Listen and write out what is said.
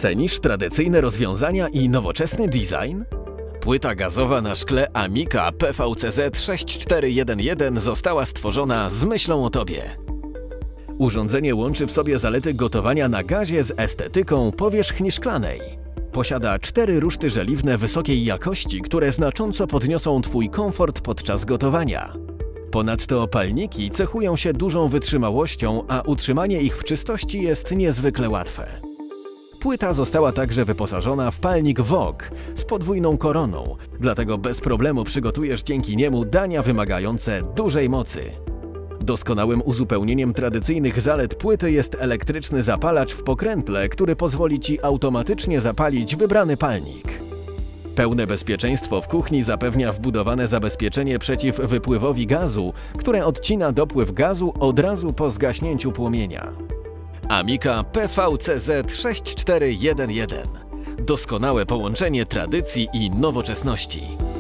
Cenisz tradycyjne rozwiązania i nowoczesny design? Płyta gazowa na szkle Amica PVCZ 6411 została stworzona z myślą o Tobie. Urządzenie łączy w sobie zalety gotowania na gazie z estetyką powierzchni szklanej. Posiada 4 ruszty żeliwne wysokiej jakości, które znacząco podniosą Twój komfort podczas gotowania. Ponadto palniki cechują się dużą wytrzymałością, a utrzymanie ich w czystości jest niezwykle łatwe. Płyta została także wyposażona w palnik wok z podwójną koroną, dlatego bez problemu przygotujesz dzięki niemu dania wymagające dużej mocy. Doskonałym uzupełnieniem tradycyjnych zalet płyty jest elektryczny zapalacz w pokrętle, który pozwoli Ci automatycznie zapalić wybrany palnik. Pełne bezpieczeństwo w kuchni zapewnia wbudowane zabezpieczenie przeciwwypływowi gazu, które odcina dopływ gazu od razu po zgaśnięciu płomienia. Amica PVCZ 6411. Doskonałe połączenie tradycji i nowoczesności.